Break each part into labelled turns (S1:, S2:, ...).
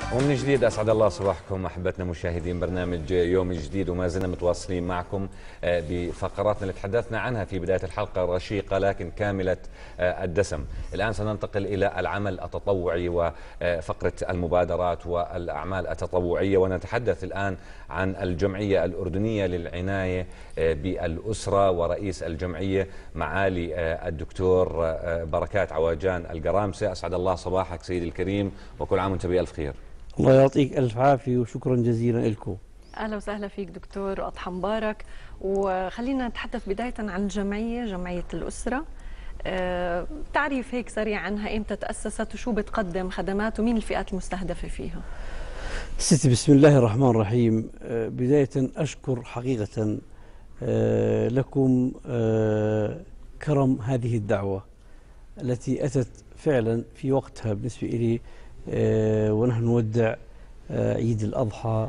S1: ومن جديد أسعد الله صباحكم أحبتنا مشاهدين برنامج يوم جديد، وما زلنا متواصلين معكم بفقراتنا اللي تحدثنا عنها في بداية الحلقة، رشيقة لكن كاملة الدسم. الآن سننتقل إلى العمل التطوعي وفقرة المبادرات والأعمال التطوعية، ونتحدث الآن عن الجمعية الأردنية للعناية بالأسرة، ورئيس الجمعية معالي الدكتور بركات عواجان القرامسة. أسعد الله صباحك سيدي الكريم، وكل عام وأنت بألف خير.
S2: الله يعطيك ألف عافية وشكرا جزيلا لكم.
S3: أهلا وسهلا فيك دكتور، وأضحى مبارك. وخلينا نتحدث بداية عن الجمعية، جمعية الأسرة. تعريف هيك سريع عنها، إمتى تأسست وشو بتقدم خدمات ومين الفئات المستهدفة فيها؟
S2: ستي بسم الله الرحمن الرحيم. بداية أشكر حقيقة لكم كرم هذه الدعوة التي أتت فعلا في وقتها بالنسبة إلي، ونحن نودع عيد الأضحى،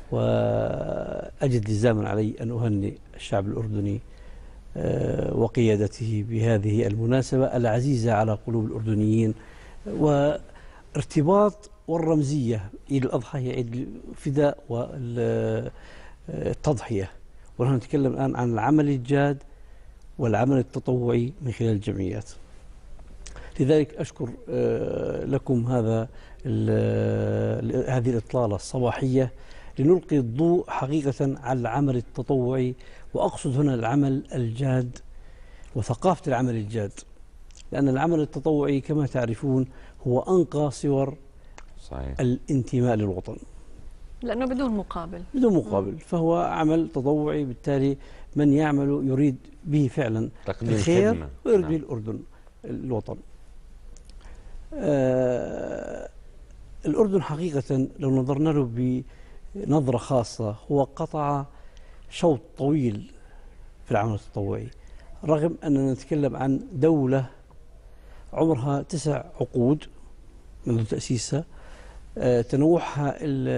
S2: وأجد لزاما علي أن أهنئ الشعب الأردني وقيادته بهذه المناسبة العزيزة على قلوب الأردنيين. وارتباط والرمزية، عيد الأضحى هي عيد الفداء والتضحية، ونحن نتكلم الآن عن العمل الجاد والعمل التطوعي من خلال الجمعيات. لذلك أشكر لكم هذه الإطلالة الصباحية لنلقي الضوء حقيقة على العمل التطوعي، وأقصد هنا العمل الجاد وثقافة العمل الجاد، لأن العمل التطوعي كما تعرفون هو أنقى صور صحيح الانتماء للوطن،
S3: لأنه بدون مقابل. بدون
S2: مقابل، فهو عمل تطوعي، بالتالي من يعمل يريد به فعلا الخير ويريد به الأردن الوطن. الأردن حقيقة لو نظرنا له بنظرة خاصة هو قطع شوط طويل في العمل التطوعي، رغم أننا نتكلم عن دولة عمرها 9 عقود منذ تأسيسها. تنوعها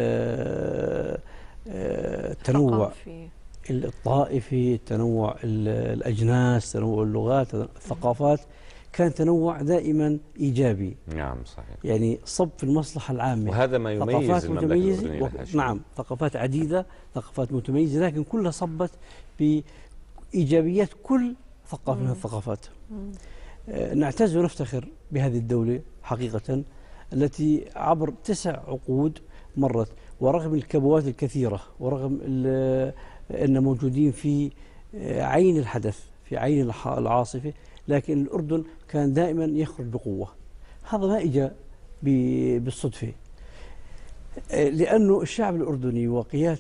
S2: التنوع الطائفي، التنوع الأجناس، تنوع اللغات، الثقافات، كان تنوع دائما إيجابي.
S1: نعم صحيح،
S2: يعني صب في المصلحة العامة،
S1: وهذا ما يميز المملكة الأردنية.
S2: نعم، ثقافات عديدة، ثقافات متميزة، لكن كلها صبت بإيجابيات كل ثقافة من الثقافات. نعتز ونفتخر بهذه الدولة حقيقة التي عبر 9 عقود مرت، ورغم الكبوات الكثيرة، ورغم أن موجودين في عين الحدث، في عين العاصفة، لكن الأردن كان دائما يخرج بقوة. هذا ما إجا بالصدفة، لأنه الشعب الأردني وقيادة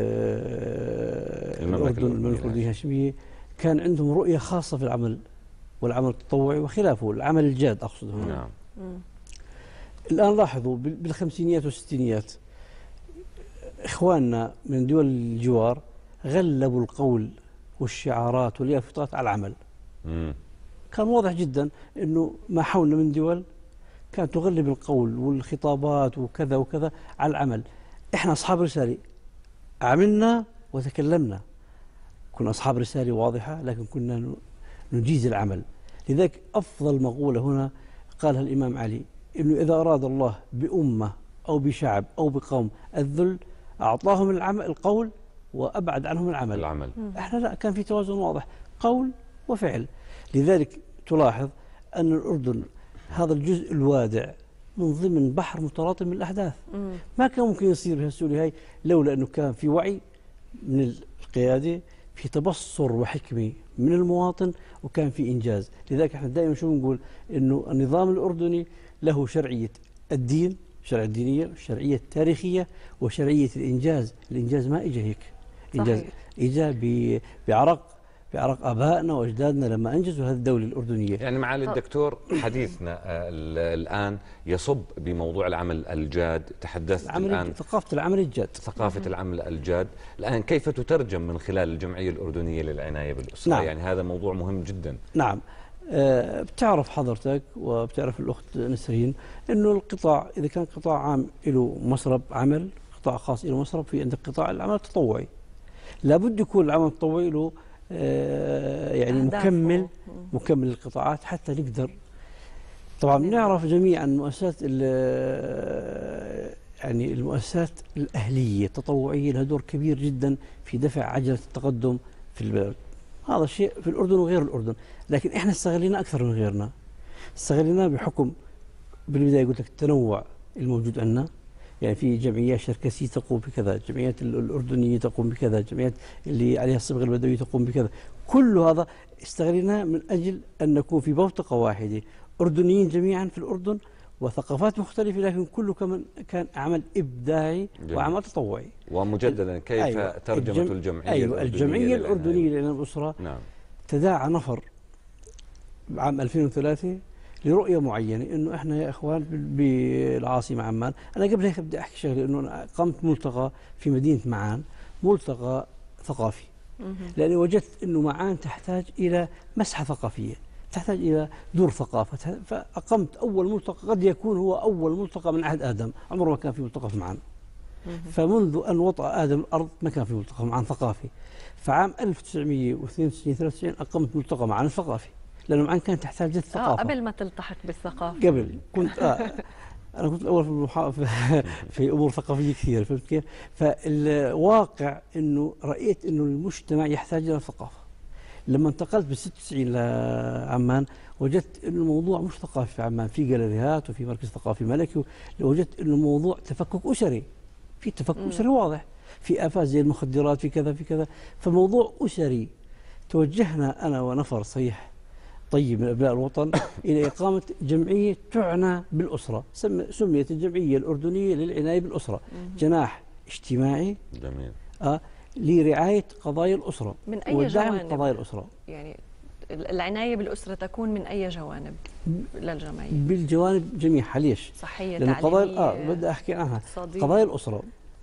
S2: المملكة الأردنية الهاشمية كان عندهم رؤية خاصة في العمل والعمل التطوعي وخلافه، العمل الجاد أقصد هنا.
S1: نعم.
S2: الآن لاحظوا بالخمسينيات والستينيات إخواننا من دول الجوار غلبوا القول والشعارات واليافطات على العمل. كان واضح جدا أنه ما حولنا من دول كانت تغلب القول والخطابات وكذا وكذا على العمل. إحنا أصحاب رسالة، عملنا وتكلمنا، كنا أصحاب رسالة واضحة، لكن كنا نجيز العمل. لذلك أفضل مقولة هنا قالها الإمام علي، إنه إذا أراد الله بأمة أو بشعب أو بقوم الذل أعطاهم القول وأبعد عنهم العمل. إحنا لا، كان في توازن واضح، قول وفعل. لذلك تلاحظ أن الأردن هذا الجزء الوادع من ضمن بحر متلاطم من الأحداث، ما كان ممكن يصير بهالسهولة هاي لولا أنه كان في وعي من القيادة، في تبصر وحكمة من المواطن، وكان في إنجاز. لذلك احنا دائما شو بنقول، إنه النظام الأردني له شرعية الدين، الشرعية الدينية، الشرعية التاريخية، وشرعية الإنجاز. الإنجاز ما إجا هيك، إنجاز إجا بعرق آبائنا وأجدادنا لما أنجزوا هذه الدولة الأردنية.
S1: يعني معالي الدكتور، حديثنا الآن يصب بموضوع العمل الجاد. تحدثت الآن
S2: ثقافة العمل الجاد،
S1: ثقافة العمل الجاد. الآن كيف تترجم من خلال الجمعية الأردنية للعناية بالأسرة؟
S2: نعم.
S1: يعني هذا موضوع مهم جدا.
S2: نعم. بتعرف حضرتك وبتعرف الأخت نسرين أنه القطاع إذا كان قطاع عام له مسرب عمل، قطاع خاص له مسرب، في عندك قطاع العمل التطوعي. لابد يكون العمل التطوعي له يعني مكمل للقطاعات حتى نقدر. طبعا بنعرف جميعا مؤسسات يعني المؤسسات الأهلية التطوعية لها دور كبير جدا في دفع عجلة التقدم في البلد. هذا الشيء في الأردن وغير الأردن، لكن إحنا استغلينا أكثر من غيرنا. استغلينا بحكم بالبداية قلت لك التنوع الموجود عندنا، يعني في جمعيات شركسية تقوم بكذا، الجمعيات الأردنية تقوم بكذا، الجمعيات اللي عليها الصبغة البدوية تقوم بكذا، كل هذا استغليناه من أجل أن نكون في بوتقة واحدة، أردنيين جميعا في الأردن وثقافات مختلفة، لكن كله كمان كان عمل إبداعي وعمل تطوعي.
S1: ومجددا كيف
S2: أيوة
S1: ترجمة الجمعية
S2: أيوة الجمعية الأردنية للعناية بالأسرة
S1: نعم
S2: تداعى نفر عام 2003 لرؤية معينة، انه احنا يا اخوان بالعاصمة عمان. انا قبل هيك بدي احكي شغله، انه أنا قمت ملتقى في مدينة معان، ملتقى ثقافي، لاني وجدت انه معان تحتاج الى مسحة ثقافية، تحتاج الى دور ثقافة، فاقمت اول ملتقى قد يكون هو اول ملتقى من عهد ادم، عمره ما كان في ملتقى في معان. فمنذ ان وطأ ادم الارض ما كان في ملتقى معان ثقافي. فعام 1992 93 اقمت ملتقى معان الثقافي، لأنه معان كانت تحتاج للثقافة.
S3: قبل ما تلتحق بالثقافة.
S2: قبل كنت أنا كنت الأول في أمور ثقافية كثيرة، فهمت كيف؟ فالواقع إنه رأيت إنه المجتمع يحتاج إلى ثقافة. لما انتقلت بال96 لعمان وجدت إنه الموضوع مش ثقافي في عمان، في جاليريات وفي مركز ثقافي ملكي، وجدت إنه موضوع تفكك أسري، في تفكك أسري واضح، في آفات زي المخدرات، في كذا في كذا، فموضوع أسري. توجهنا أنا ونفر صحيح طيب من أبناء الوطن إلى إقامة جمعية تعنى بالأسرة، سميت الجمعية الأردنية للعناية بالأسرة، جناح اجتماعي
S1: جميل
S2: لرعاية قضايا الأسرة
S3: من أي
S2: ودعم
S3: جوانب؟
S2: قضايا الأسرة.
S3: يعني العناية بالأسرة تكون من أي جوانب للجمعية؟
S2: بالجوانب جميعها. ليش؟
S3: صحية،
S2: لأن
S3: تعليمية،
S2: قضايا بدي أحكي عنها،
S3: اقتصادية.
S2: قضايا الأسرة،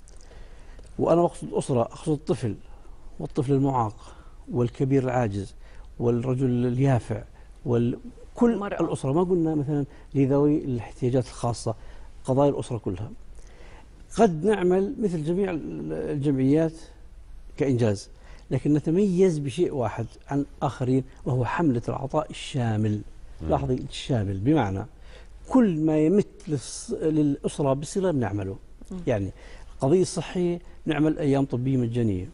S2: وأنا أقصد أسرة أقصد الطفل والطفل المعاق والكبير العاجز والرجل اليافع كل
S3: المرأة.
S2: الأسرة، ما قلنا مثلا لذوي الاحتياجات الخاصة، قضايا الأسرة كلها. قد نعمل مثل جميع الجمعيات كإنجاز، لكن نتميز بشيء واحد عن آخرين، وهو حملة العطاء الشامل. لاحظي الشامل، بمعنى كل ما يمت للأسرة بصلة بنعمله. يعني القضية الصحية نعمل أيام طبية مجانية،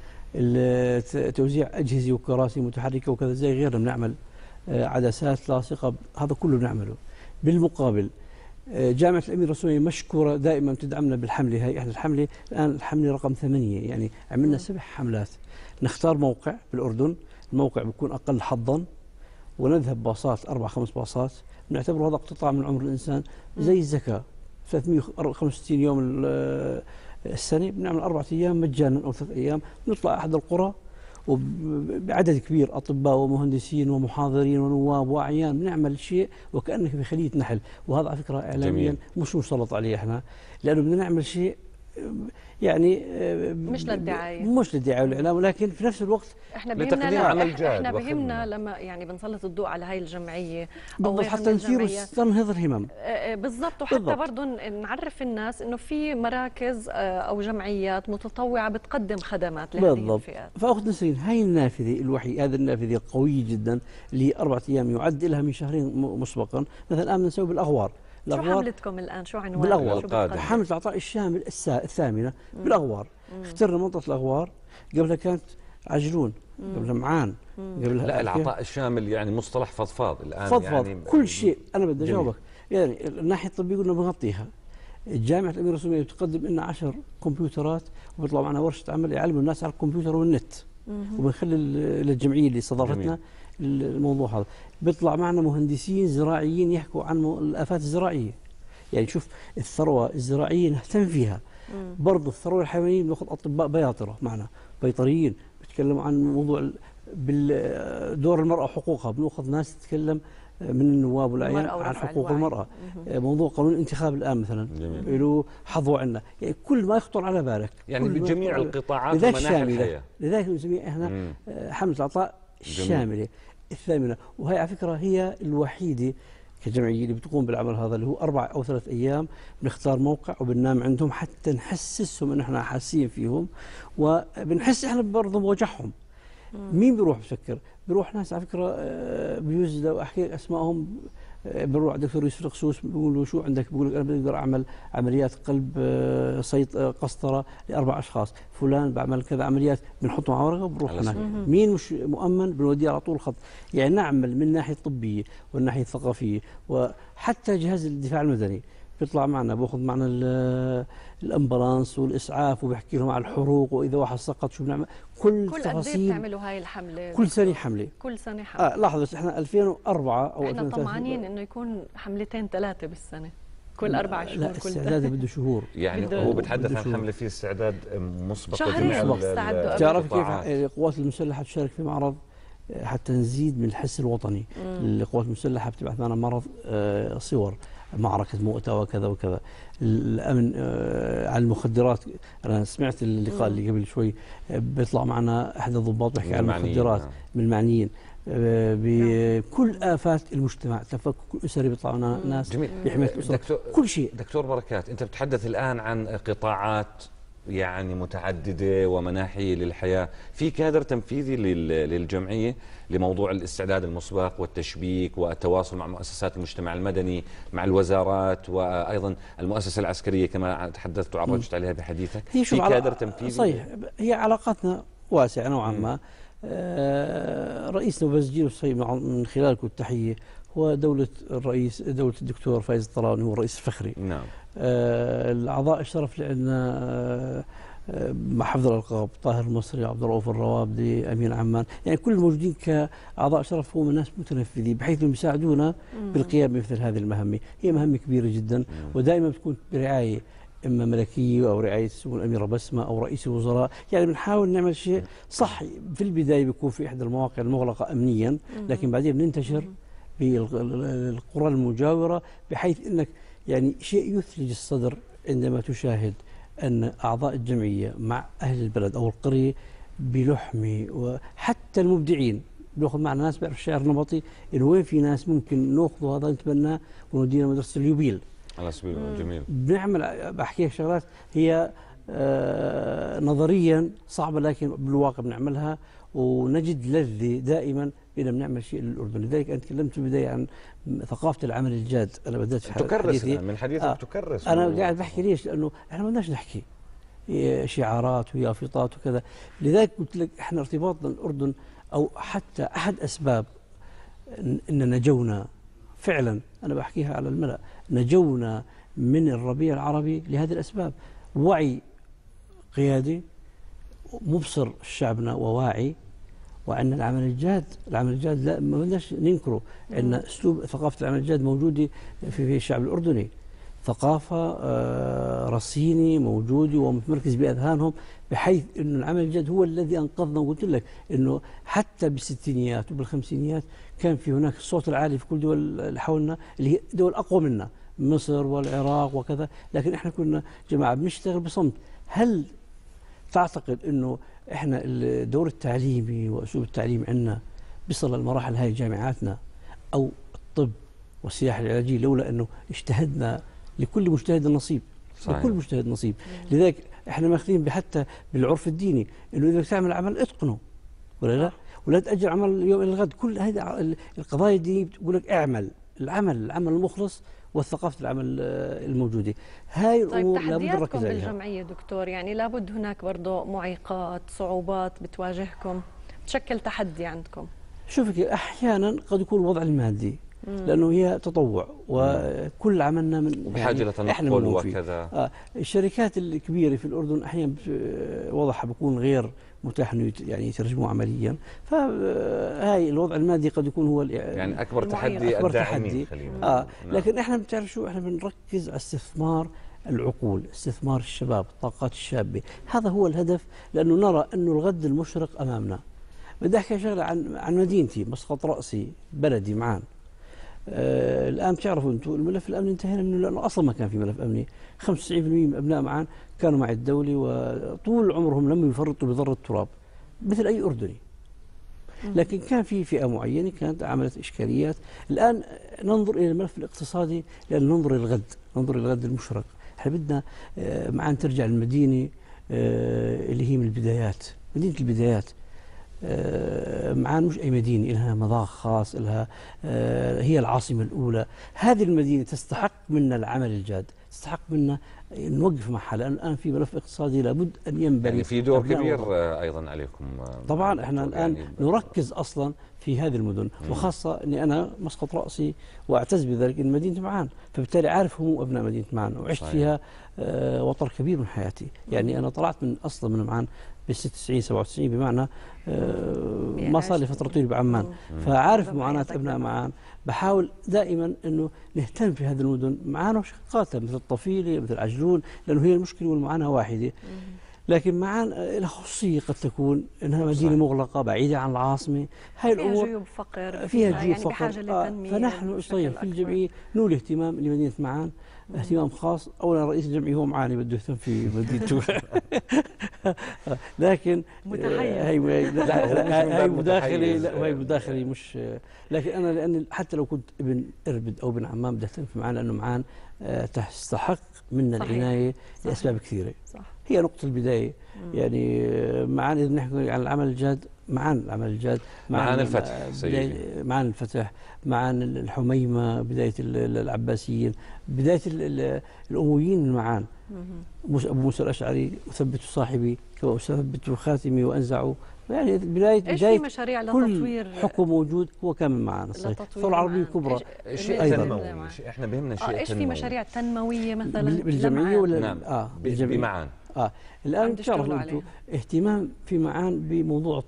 S2: توزيع أجهزة وكراسي متحركة وكذا زي غيرنا، بنعمل عدسات لاصقة، هذا كله بنعمله. بالمقابل جامعة الأمير الرسولي مشكورة دائما تدعمنا بالحملة هاي. احنا الحملة الآن الحملة رقم 8، يعني عملنا 7 حملات. نختار موقع بالأردن، الموقع بيكون أقل حظا، ونذهب باصات 4 5 باصات، بنعتبره هذا قطاع من عمر الإنسان زي الزكاة، 365 يوم السنة بنعمل 4 أيام مجانا أو 3 أيام، نطلع أحد القرى وبعدد كبير، أطباء ومهندسين ومحاضرين ونواب وأعيان، بنعمل شيء وكأنك في خلية نحل. وهذا على فكرة إعلاميا مش مسلط عليه احنا، لأنه بدنا نعمل شيء يعني
S3: مش للدعاية،
S2: مش للدعاية والإعلام، ولكن في نفس الوقت
S3: احنا
S1: لتقديم عمل جاد.
S3: احنا بهمنا لما يعني بنسلط الضوء على هاي الجمعية
S2: بالضبط، حتى نثير وننهض الهمم.
S3: بالضبط، وحتى برضه نعرف الناس انه في مراكز او جمعيات متطوعة بتقدم خدمات لهذه الفئات.
S2: فأخت نسرين، هاي النافذة الوحيدة، هذه النافذة القوية جدا اللي 4 أيام يعد لها من شهرين مسبقا. مثلا الآن بنسوي بالأغوار.
S3: شو حملتكم الآن؟ شو عنوان
S2: بالأغوار؟ حملة العطاء الشامل الثامنة بالأغوار. اخترنا منطقة الأغوار، قبلها كانت عجلون، قبلها معان، قبلها
S1: لا العطاء الشامل يعني مصطلح فضفاض الآن،
S2: فضفاض
S1: يعني
S2: كل شيء. أنا بدي أجاوبك، يعني الناحية الطبية قلنا بنغطيها. جامعة الأمير الرسولي بتقدم لنا 10 كمبيوترات، وبيطلعوا معنا ورشة عمل يعلموا الناس على الكمبيوتر والنت، وبنخلي للجمعية اللي استضافتنا الموضوع هذا. بيطلع معنا مهندسين زراعيين يحكوا عن الآفات الزراعية. يعني شوف الثروة الزراعية نهتم فيها، برضه الثروة الحيوانية بناخذ أطباء بياطرة معنا، بيطريين بيتكلموا عن موضوع بالدور المرأة وحقوقها، بناخذ ناس تتكلم من النواب والأعيان عن حقوق المرأة. موضوع قانون الانتخاب الآن مثلا له حظوة عندنا، يعني كل ما يخطر على بالك،
S1: يعني بجميع القطاعات ومناحي الحياة.
S2: لذلك نسميها احنا حملة العطاء الشاملة الثامنة. وهي على فكرة هي الوحيدة كجمعية اللي بتقوم بالعمل هذا، اللي هو 4 أو 3 أيام بنختار موقع وبننام عندهم حتى نحسسهم إن احنا حاسين فيهم، وبنحس احنا برضه بوجعهم. مين بيروح بفكر؟ بيروح ناس على فكرة بيوز، لو أحكي اسمائهم بنروح على دكتور يوسف القسوس بقول له شو عندك؟ بقول لك انا بقدر اعمل عمليات قلب قسطره ل4 اشخاص، فلان بعمل كذا عمليات، بنحطه مع ورقه وبنروح هناك. مين مش مؤمن بنوديه على طول الخط. يعني نعمل من الناحيه الطبيه والناحيه الثقافيه، وحتى جهاز الدفاع المدني بيطلع معنا، باخذ معنا الامبولانس والاسعاف، وبحكي لهم على الحروق، واذا واحد سقط شو بنعمل، كل تفاصيل.
S3: قد ايه بتعملوا هاي الحمله؟
S2: كل سنه حمله.
S3: كل سنه حمله.
S2: لحظه بس احنا 2004 او
S3: احنا طمعانين انه يكون حملتين 3 بالسنه، كل 4 شهور.
S2: لا استعداد بده شهور.
S1: يعني هو بتحدث عن حمله في استعداد مسبق
S3: شهرين بتستعدوا.
S2: بتعرف كيف القوات المسلحه تشارك في معرض حتى نزيد من الحس الوطني. القوات المسلحه بتبعث معنا معرض صور معركة مؤتة وكذا وكذا. الأمن على المخدرات، أنا سمعت اللقاء اللي قبل شوي، بيطلع معنا أحد الضباط بيحكي عن المخدرات من المعنيين بكل آفات المجتمع، تفكك أسري، بيطلع لنا ناس بحماية الأسرة، كل شيء.
S1: دكتور بركات، أنت بتتحدث الآن عن قطاعات يعني متعددة ومناحي للحياة، في كادر تنفيذي للجمعية لموضوع الاستعداد المسبق والتشبيك والتواصل مع مؤسسات المجتمع المدني، مع الوزارات، وأيضا المؤسسة العسكرية كما تحدثت وعرجت عليها بحديثك، في كادر تنفيذي؟
S2: صحيح، هي علاقاتنا واسعة نوعا ما. رئيسنا وبسجيل الصحيح من خلالكم التحية هو دولة الدكتور فايز الطراوني، هو الرئيس الفخري.
S1: نعم.
S2: الأعضاء الشرف اللي عندنا مع حفظ الألقاب طاهر المصري، عبد الرؤوف الروابدي، أمين عمان، يعني كل الموجودين كأعضاء شرف هم ناس متنفذين بحيث انهم يساعدونا بالقيام بمثل هذه المهمة. هي مهمة كبيرة جدا، ودائما بتكون برعاية إما ملكية أو رعاية سمو الأميرة بسمة أو رئيس الوزراء. يعني بنحاول نعمل شيء صح. في البداية بيكون في إحدى المواقع المغلقة أمنيا، لكن بعدين بننتشر بالقرى المجاورة، بحيث أنك يعني شيء يثلج الصدر عندما تشاهد أن أعضاء الجمعية مع أهل البلد أو القرية بلحمة، وحتى المبدعين بناخذ معنا ناس بيعرف الشعر النمطي، إنه وين في ناس ممكن ناخذه هذا نتبناه ونودينا مدرسة اليوبيل
S1: على سبيل جميل.
S2: بنعمل بحكي شغلات هي نظريا صعبة، لكن بالواقع بنعملها ونجد لذة دائما بأن بنعمل شيء للأردن. لذلك أنا تكلمت في البداية عن ثقافة العمل الجاد. أنا بدأت في
S1: حديثي من حديثك تكرس.
S2: أنا قاعد بحكي ليش؟ لأنه إحنا ما بدناش نحكي شعارات ويافطات وكذا. لذلك قلت لك إحنا ارتباطنا الأردن، أو حتى أحد أسباب أن نجونا فعلا، أنا بحكيها على الملأ، نجونا من الربيع العربي لهذه الأسباب: وعي قيادي مبصر شعبنا وواعي، وعندنا العمل الجاد لا ما بدناش ننكره. عندنا اسلوب ثقافه العمل الجاد موجوده في الشعب الاردني، ثقافه رصينه موجوده ومتمركز باذهانهم، بحيث انه العمل الجاد هو الذي انقذنا. وقلت لك انه حتى بالستينيات وبالخمسينيات كان في هناك الصوت العالي في كل دول اللي حولنا، اللي هي دول اقوى منا، مصر والعراق وكذا، لكن احنا كنا جماعه بنشتغل بصمت. هل تعتقد انه احنا الدور التعليمي واسلوب التعليم عندنا بيصل للمراحل هاي جامعاتنا او الطب والسياحه العلاجيه لولا انه اجتهدنا؟ لكل مجتهد نصيب. صحيح. لكل مجتهد نصيب. لذلك احنا ماخذين حتى بالعرف الديني انه اذا تعمل عمل اتقنه ولا لا، ولا تاجل عمل اليوم الى الغد. كل هذه القضايا الدينيه بتقول لك اعمل العمل المخلص وثقافه العمل الموجوده. هاي الامور لابد نركز عليها.
S3: بالجمعيه دكتور، يعني لابد هناك برضه معيقات، صعوبات بتواجهكم، تشكل تحدي عندكم؟
S2: شوفي احيانا قد يكون الوضع المادي، لانه هي تطوع وكل عملنا من
S1: بحاجه لتنقل وكذا.
S2: الشركات الكبيره في الاردن احيانا وضعها بيكون غير متاح انه يعني يترجموه عمليا، فهاي الوضع المادي قد يكون هو
S1: يعني اكبر تحدي الداعمين.
S2: لكن احنا بتعرف شو، احنا بنركز على استثمار العقول، استثمار الشباب، الطاقات الشابه، هذا هو الهدف، لانه نرى انه الغد المشرق امامنا. بدي احكي شغله عن مدينتي، مسقط راسي، بلدي معان. الان بتعرفوا انتم الملف الامني انتهينا منه، لانه اصلا ما كان في ملف امني. 95% من ابناء معان كانوا مع الدوله، وطول عمرهم لم يفرطوا بذره التراب مثل اي اردني. لكن كان في فئه معينه كانت عملت اشكاليات. الان ننظر الى الملف الاقتصادي، لان ننظر الى الغد، ننظر الى الغد المشرق. احنا بدنا معان ترجع المدينه اللي هي من البدايات، مدينه البدايات. معان مش أي مدينة، لها مذاق خاص، لها هي العاصمة الأولى. هذه المدينة تستحق منا العمل الجاد، تستحق منا نوقف معها، لأن الآن في ملف اقتصادي لابد أن ينبني.
S1: يعني في دور كبير أيضا عليكم.
S2: طبعا احنا الآن نركز أصلا في هذه المدن، وخاصة أني أنا مسقط رأسي وأعتز بذلك إن مدينة معان، فبالتالي عارف هم أبناء مدينة معان، وعشت فيها وطر كبير من حياتي. يعني أنا طلعت من أصلا من معان ب 96 97، بمعنى ما صار لي فترة طويلة بعمان، فعارف معاناة أبناء معان. بحاول دائما أنه نهتم في هذه المدن، معانا وشقاتها مثل الطفيلة مثل عجلون، لأنه هي المشكلة والمعاناة واحدة. لكن معان لها خصوصية قد تكون أنها مدينة مغلقة بعيدة عن العاصمة. هاي الأمور
S3: فيها جيوب فقر،
S2: فيها جيوب
S3: يعني
S2: فقر،
S3: بحاجة للتنمية.
S2: فنحن في الجمعية نولي اهتمام لمدينة معان، اهتمام خاص. اولا رئيس الجمعيه هو معاني بده يهتم في مدينته لكن هي مداخله، لا وهي مداخله مش. لكن انا لاني حتى لو كنت ابن اربد او ابن عمان بدي اهتم في معان، لانه معان تستحق منا العنايه لاسباب كثيره. صح. هي نقطه البدايه. يعني معان اذا نحكي عن العمل الجاد، معان العمل الجاد،
S1: معان الفتح سيدي،
S2: معان الفتح، معان الحميمه، بدايه العباسيين، بدايه الامويين من معان. ابو موسى الاشعري اثبت صاحبي كما اثبت خاتمي وانزعوا. يعني بدايه
S3: مشاريع
S2: كل حكم موجود هو كان من معان. الصحيح الثوره العربيه الكبرى
S1: شيء تنموي، احنا بهمنا شيء
S3: ايش في مشاريع تنمويه مثلا
S2: بالجمعيه ولا
S1: نعم بمعان؟
S2: الان تعرفوا اهتمام في معان بموضوع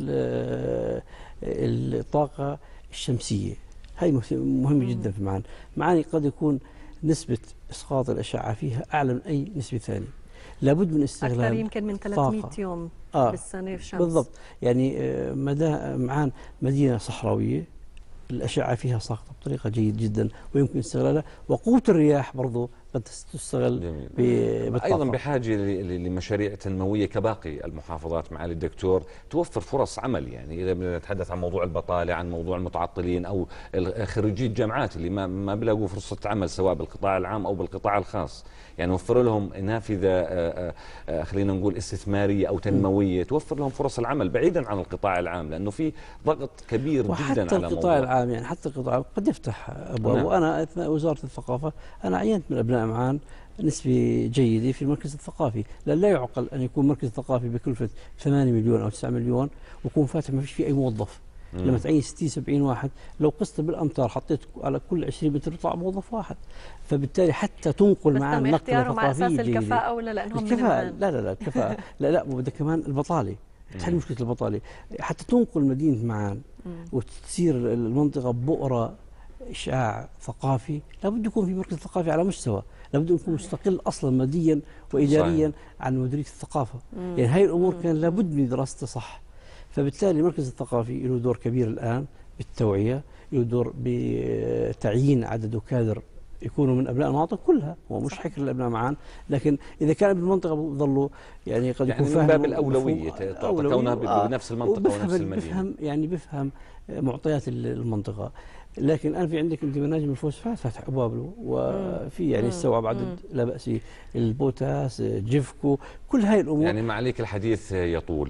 S2: الطاقه الشمسيه. هي مهمه جدا في معان. معاني قد يكون نسبه اسقاط الاشعه فيها اعلى من اي نسبه ثانيه. لابد من استغلال
S3: اكثر يمكن من 300 يوم بالسنه في شمس.
S2: بالضبط. يعني معان مدينه صحراويه، الاشعه فيها ساقطه بطريقه جيد جدا ويمكن استغلالها، وقوه الرياح برضه قد تستغل بالطاقه.
S1: ايضا بحاجه لمشاريع تنمويه كباقي المحافظات معالي الدكتور، توفر فرص عمل. يعني اذا بنتحدث عن موضوع البطاله، عن موضوع المتعطلين او خريجي الجامعات اللي ما بيلاقوا فرصه عمل سواء بالقطاع العام او بالقطاع الخاص، يعني نوفر لهم نافذه خلينا نقول استثماريه او تنمويه توفر لهم فرص العمل بعيدا عن القطاع العام، لانه في ضغط كبير جدا على
S2: وحتى القطاع العام. يعني حتى القطاع العام قد يفتح ابواب. نعم. وانا اثناء وزاره الثقافه انا عينت من ابناء معان نسبة جيدة في المركز الثقافي، لأن لا يعقل أن يكون مركز ثقافي بكلفة 8 مليون أو 9 مليون ويكون فاتح ما فيش فيه أي موظف. لما تعين 60 70 واحد، لو قست بالأمتار حطيت على كل 20 متر يطلع موظف واحد. فبالتالي حتى تنقل معاه نقلة ثقافية جيدة.
S3: الكفاءة ولا لأنهم
S2: الكفاءة؟ لا الكفاءة لا وبدك كمان البطالة، تحل مشكلة البطالة. حتى تنقل مدينة معان وتصير المنطقة بؤرة إشعاع ثقافي، لابد يكون في مركز ثقافي على مستوى، لابد يكون مستقل أصلا ماديا وإداريا عن مديرية الثقافة. يعني هاي الأمور كان لابد من دراستها صح. فبالتالي المركز الثقافي له دور كبير الآن بالتوعية، له دور بتعيين عدد وكادر يكونوا من أبناء المناطق كلها. هو مش حكر الأبناء معان، لكن إذا كان بالمنطقة بيظلوا يعني قد يكون
S1: من باب الأولوية كونها بنفس المنطقة ونفس المدينة.
S2: بفهم معطيات المنطقة. لكن الان في عندك انت مناجم الفوسفات فاتح ابواب له، وفي يعني استوعب عدد لا باس، البوتاس، جيفكو، كل هاي الامور.
S1: يعني معاليك الحديث يطول،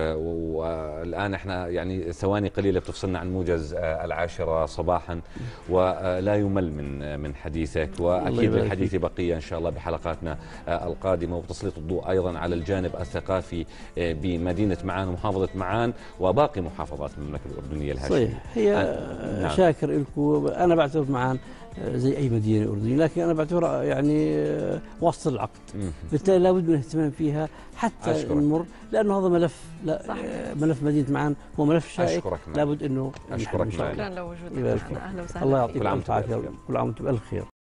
S1: والان احنا يعني ثواني قليله بتفصلنا عن موجز 10 صباحا، ولا يمل من حديثك، واكيد للحديث بقيه ان شاء الله بحلقاتنا القادمه، وتسليط الضوء ايضا على الجانب الثقافي بمدينه معان ومحافظه معان وباقي محافظات المملكه الاردنيه الهاشميه.
S2: صحيح. هي نعم. شاكر لكم. انا بعتبر معان زي اي مدينه اردنيه، لكن انا بعتبرها يعني وسط العقد، بالتالي لابد من الاهتمام فيها حتى نمر، لانه هذا ملف ملف مدينه معان هو ملف شائك، لابد انه
S1: اشكرك.
S3: شكرا لوجودك.
S2: الله يعطيك الف عافيه، كل عام وانتم بالف خير.